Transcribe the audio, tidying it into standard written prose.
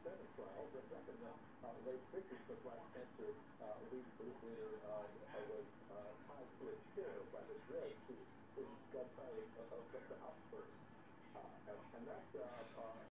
7 trials. Back in the late 60s, the Black Panther lead leader was tied to a chair by the judge who got tired of the outbursts. And that